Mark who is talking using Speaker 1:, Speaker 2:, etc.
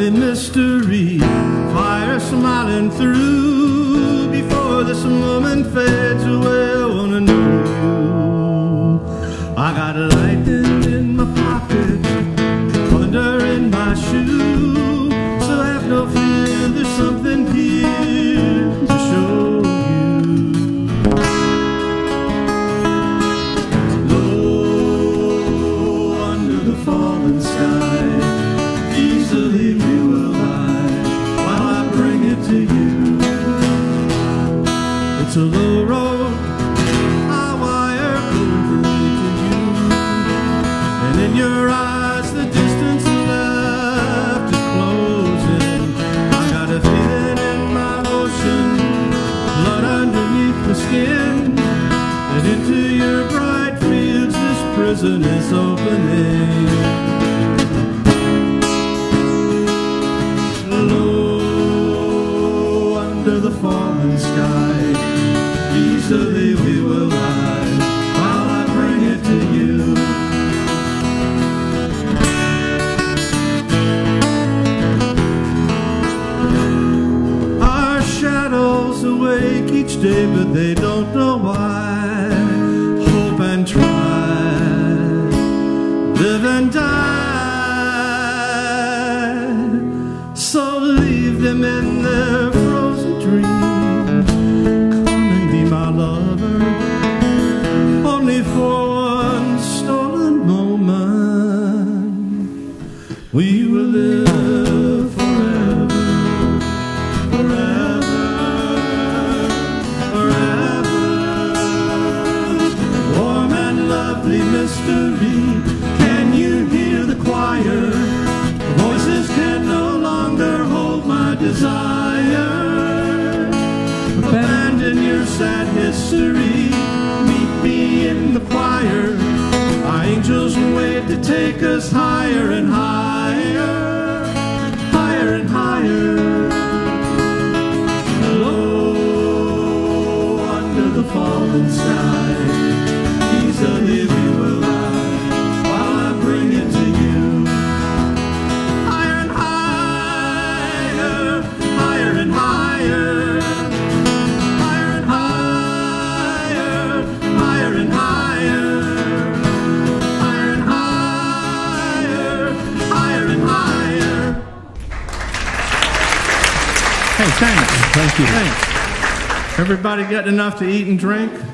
Speaker 1: lively mystery, fire smiling through. Before this moment fades away, I wanna know you. I got lightning in my pocket, thunder in my shoe, so have no fear, there's something here to show you. Low under the fallen sky, easily we will lie while I bring it to you. It's a low road, high wire going from me to you, and in your eyes the distance left is closing. I got a feeling in my motion, blood underneath the skin, and into your bright fields this prison is opening. Low under the fallen sky, easily we will lie while I bring it to you. Our shadows awake each day, but they don't know why. Hope and try, live and die. So leave them in their frozen dreams. Come and be my lover, only for one stolen moment. We will live forever, forever, forever. Warm and lovely mystery, can you hear the choir? Voices can no longer hold my desire. Abandon your sad history, meet me in the choir. Our angels wait to take us higher and higher, higher and higher. Low under the fallen sky, easily we will lie while I bring it to you. Higher and higher, higher and higher, higher and higher, higher and higher, higher and higher, higher and higher.
Speaker 2: Hey, thanks.
Speaker 3: Thank you.
Speaker 1: Thanks. Everybody getting enough to eat and drink?